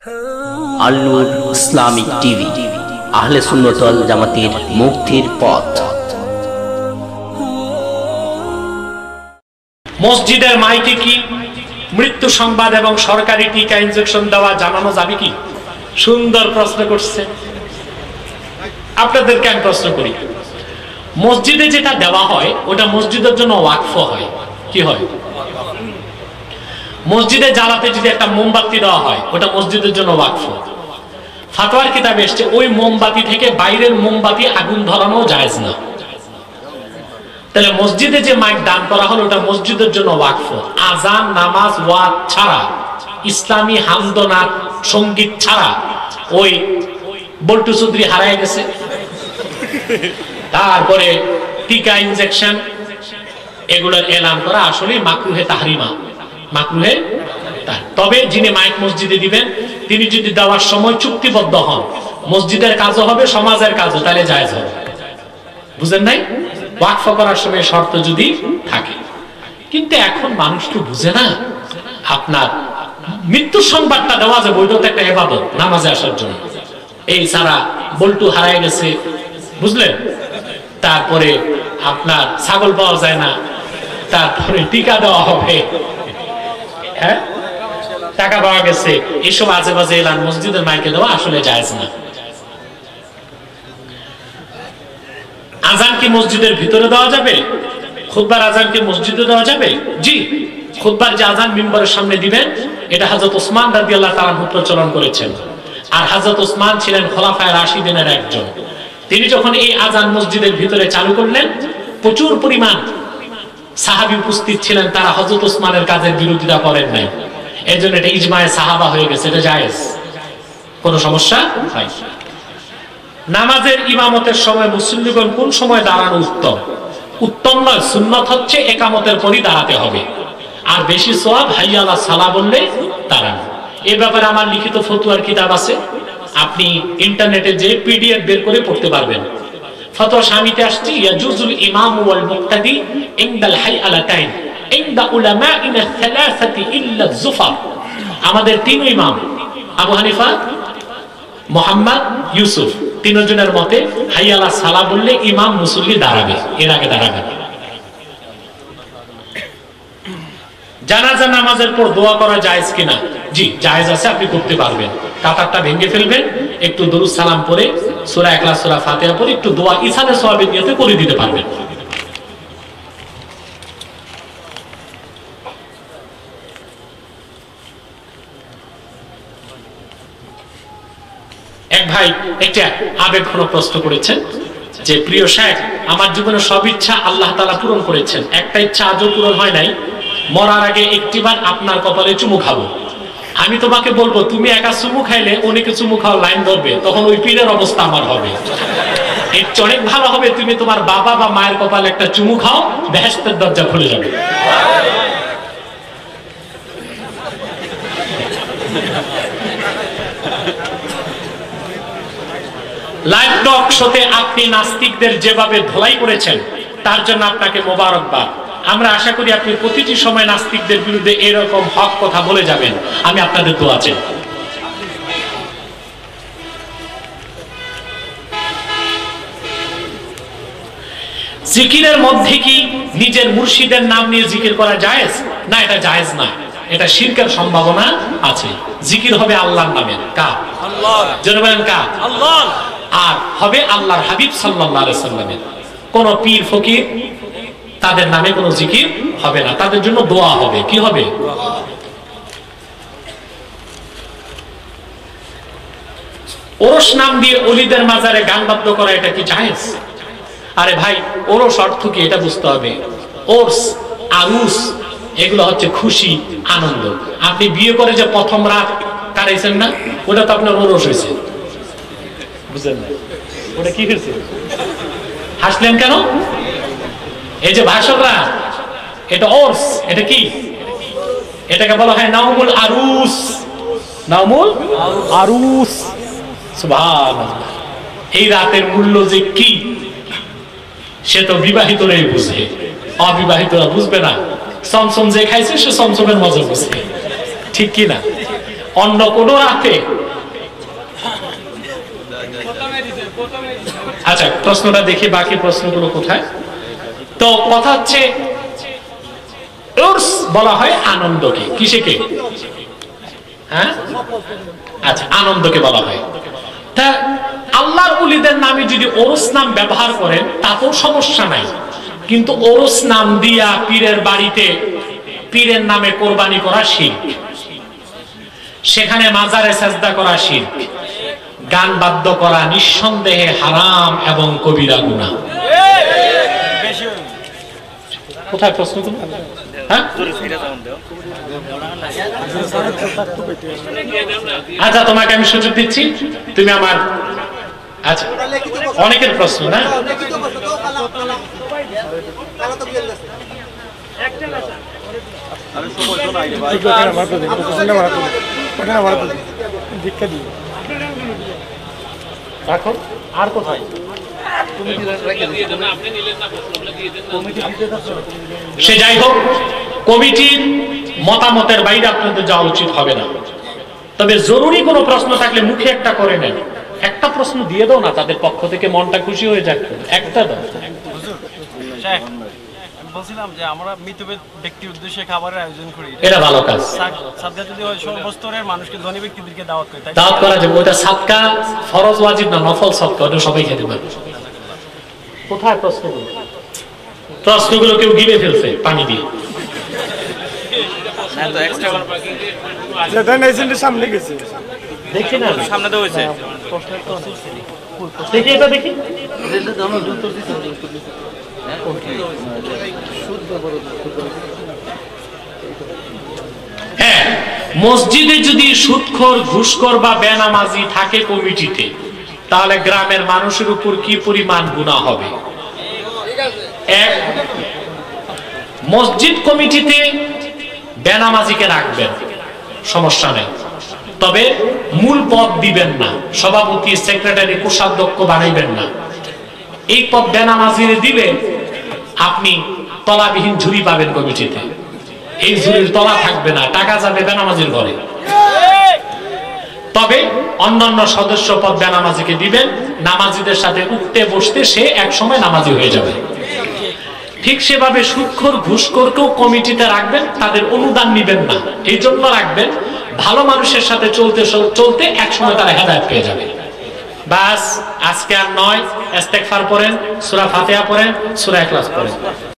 আল নূর Islamic TV, আহলে সুন্নাত ওয়াল জামাতের মুক্তির পথ। মসজিদের মাইকে কি মৃত্যু সংবাদ এবং সরকারি টিকা ইনজেকশন দেওয়া জানানো যাবে কি? সুন্দর প্রশ্ন করছে। আপনাদেরকে আমি প্রশ্ন করি, মসজিদে যেটা দেওয়া হয় ওটা মসজিদের জন্য ওয়াকফ হয়। কি হয়? মসজিদে জ্বালাতে যদি একটা মোমবাতি দেওয়া হয় ওটা মসজিদের জন্য ওয়াকফ। ফাতোয়ার কিতাবে এসছে ওই মোমবাতি থেকে বাইরের মোমবাতি আগুন ধরানো জায়েজ না। তাহলে মসজিদে যে মাইক দান করা হলো ওটা মসজিদের জন্য ওয়াকফ। আজান, নামাজ, ওয়াজ ছাড়া, ইসলামী হামদনাথ সঙ্গীত ছাড়া ওই বল্টু চৌধুরী হারায় গেছে। তারপরে টিকা ইনজেকশন এগুলোর এলান করা আসলে মাকরুহে তাহরিমা, মাকরুহে। তবে যিনি মাইক মসজিদে দিবেন তিনি যদি দেওয়ার সময় চুক্তিবদ্ধ হন, মসজিদের কাজও হবে সমাজের কাজও, তাহলে জায়েজ হবে। বুঝেন নাই? ওয়াকফ করার সময় শর্ত যদি থাকে। কিন্তু এখন মানুষ তো বুঝে না। আপনার মৃত্যুর সংবাদটা দেওয়া যাবে, ওইটা তো একটা ইবাদত নামাজে আসার জন্য। এই সারা বল্টু হারায় গেছে, বুঝলেন? তারপরে আপনার ছাগল পাওয়া যায় না, তারপরে টিকা দেওয়া হবে, হ্যাঁ টাকা পাওয়া গেছে, এসব আজে বাজে এলান মসজিদের মাইকে দেওয়া আসলে জায়েজ না। আজান কি মসজিদের ভিতরে দেওয়া যাবে? খুতবার আজান কি মসজিদে দেওয়া যাবে? জি, খুতবার যে আজান মিম্বরের সামনে দিবেন এটা হযরত ওসমান রাদিয়াল্লাহু তাআলা প্রচলন করেছেন। আর হযরত ওসমান ছিলেন খোলাফায়ে রাশিদিনের একজন। তিনি যখন এই আজান মসজিদের ভিতরে চালু করলেন, প্রচুর পরিমাণ সাহাবী উপস্থিত ছিলেন, তারা হযরত ওসমানের কাজের বিরোধিতা করেন নাই। এজন্য এটা ইজমায়ে সাহাবা হয়ে গেছে, এটা জায়েজ, কোনো সমস্যা নাই। নামাজের ইমামতের সময় মুসল্লিগণ কোন সময় দাঁড়ানো উত্তম? উত্তম নয়, সুন্নাত হচ্ছে একামতের পরই দাঁড়াতে হবে। আর বেশি সওয়াব হাইয়া আলা সালাহ বললে দাঁড়ানো। এই ব্যাপারে আমার লিখিত ফতোয়ার কিতাব আছে, আপনি ইন্টারনেটে যে পিডিএফ বের করে পড়তে পারবেন। ফতোয়া শামিতে আসছে ইয়াজুজুল ইমামু ওয়াল মুক্তাদি ইনদাল হাইআলাতাইন ইনদা উলামাইনা সালাসাতি ইল্লা যুফার। আমাদের তিন ইমাম আবু হানিফা, মুহাম্মদ, ইউসুফ, তিনজনের মতে হাইয়া আলা সালাহ বললে ইমাম মুসল্লি দাঁড়াবে, এর আগে দাঁড়াবে না। জানাজা নামাজের পর দোয়া করা জায়েজ কিনা? জি, জায়েজ আছে, আপনি করতে পারবেন। কাতারটা ভেঙে ফেলবেন, একটু দরুদ সালাম পড়ে সূরা ইখলাস, সূরা ফাতিহা পড়ে একটু দোয়া ইসালে সওয়াবের নিয়তে করে দিতে পারবেন। এক ভাই একটা আবেগঘন প্রশ্ন করেছেন যে, প্রিয় শাইখ, আমার জীবনে সব ইচ্ছা আল্লাহ তাআলা পূরণ করেছেন, একটা ইচ্ছা আজও পূরণ হয় নাই। মরার আগে একটিবার আপনার কপালে চুমু খাবো। আমি তোমাকে বলবো তুমি একা চুমু খাইলে অনেকে চুমু খাওয়ার লাইন ধরবে, তখন ওই পীরের অবস্থা আমার হবে। এর অনেক ভালো হবে তুমি তোমার বাবা বা মায়ের কপালে একটা চুমু খাও, বেহেশতের দরজা খুলে যাবে। লাইভ টক শোতে আপনি নাস্তিকদের যেভাবে ধোলাই করেছেন তার জন্য আপনাকে মোবারকবাদ। আমরা আশা করি আপনি প্রতিটি সময় নাস্তিকদের বিরুদ্ধে এরকম হক কথা বলে যাবেন। আমি আপনাদের দোয়া চাই। জিকিরের মধ্যে কি নিজের মুর্শিদের নাম নিয়ে জিকির করা জায়েজ? না, এটা জায়েজ না, এটা শিরকের সম্ভাবনা আছে। জিকির হবে আল্লাহর নামে, কার? আল্লাহর। জোরে বলেন কার? আল্লাহর। আর হবে আল্লাহর হাবিব সাল্লাল্লাহু আলাইহি সাল্লামের। কোন পীর ফকির তাদের নামে কোনো জিকির হবে না, তাদের জন্য দোয়া হবে। কি হবে? ওরস নাম দিয়ে ওলিদের মাজারে গান বাদ্য করা, এটা কি জায়েজ? আরে ভাই, ওরস অর্থ কি এটা বুঝতে হবে। ওরস, আরুস এগুলো হচ্ছে খুশি, আনন্দ। আপনি বিয়ে করে যে প্রথম রাত কাটাইছেন না, ওটা তো আপনার ওরস হয়েছে। বুঝলেন না? ওটা কি হয়েছে? হাসলেন কেন? এই যে ভাষকরা, এটা ওরস, এটা কি? এটাকে বলা হয় নাওমুল আরুস। নাওমুল আরুস। সুবহানাল্লাহ। এই রাতের মূল্য যে কি সে তো বিবাহিতরাই বুঝে, অবিবাহিতরা বুঝবে না। চমচম যে খাইছে সে চমচমের মজা বুঝে, ঠিক কি না? অন্য কোন রাতে? আচ্ছা, প্রশ্নটা দেখি বাকি প্রশ্নগুলো কোথায়। তো কথা হচ্ছে উর্স বলা হয় আনন্দকে। কিসেকে? হ্যাঁ, আচ্ছা, আনন্দকে বলা হয়। তা আল্লাহর ওলিদের নামে যদি ওরস নাম ব্যবহার করেন তাতেও সমস্যা নাই, কিন্তু ওরস নাম দিয়া পীরের বাড়িতে পীরের নামে কোরবানি করা শিরক, সেখানে মাজারে সেজদা করা শিরক, গান বাদ্য করা নিঃসন্দেহে হারাম এবং কবিরা গুনাহ। কোথায় প্রশ্নগুলো? হ্যাঁ, আচ্ছা, তোমাকে আমি সুযোগ দিচ্ছি, তুমি আমার, আচ্ছা, অনেকের প্রশ্ন না, আর কোথায়? সে যাই হোক, কমিটির মতামতের বাইরে আপনাদের যাওয়া উচিত হবে না। তবে জরুরি কোনো প্রশ্ন থাকলে মুখে একটা করে নেন, একটা প্রশ্ন দিয়ে দাও না, তাদের পক্ষ থেকে মনটা খুশি হয়ে যাক, একটা দাও। বলছিলাম যে আমরা মৃত ব্যক্তির উদ্দেশ্যে খাবারের আয়োজন করি, এটা ভালো কাজ। সাদকা যদি হয় সর্বস্তরের মানুষকে, ধনী ব্যক্তিদেরকে দাওয়াত করি, দাওয়াত করা যাবে। ওটা সাদকা ফরজ ওয়াজিব না, নফল সাদকা, ওটা সবাই খেতে পারবে। কোথায় প্রশ্নগুলো? প্রশ্নগুলো কেউ গিলে ফেলছে পানি দিয়ে। না তো এক্সট্রা যেটা নেছেন সামনে গেছে, দেখি না, সামনে তো হয়েছে। দেখি এটা দেখি। হ্যাঁ, মসজিদে যদি সুদখোর, ঘুষখোর বা বেনামাজি থাকে কমিটিতে, তাহলে গ্রামের মানুষের উপর কি পরিমাণ গুনাহ হবে? এক, মসজিদ কমিটিতে বেনামাজিকে রাখবেন, সমস্যা নেই, তবে মূল পদ দিবেন না, সভাপতি, সেক্রেটারি, কোষাধ্যক্ষ বানাইবেন না। এই পদ বেনামাজিরে দিলে আপনি তলাবিহীন ঝুড়ি পাবেন কমিটিতে, এই ঝুড়ির তলা থাকবে না, টাকা যাবে বেনামাজির ঘরে। তবে অন্যান্য সদস্য পদ বেনামাজিকে দিবেন, নামাজিদের সাথে উঠতে বসতে সে এক সময় নামাজি হয়ে যাবে। ঠিক সেভাবে সুদখোর, ঘুষখোরকেও কমিটিতে রাখবেন, তাদের অনুদান নিবেন না, এই জন্য রাখবেন ভালো মানুষের সাথে চলতে চলতে এক সময় তারা হেদায়েত পেয়ে যাবে। বাস, আজকে আর নয়, ইস্তেগফার পড়েন, সূরা ফাতিহা পড়েন, সূরা ইখলাস পড়েন।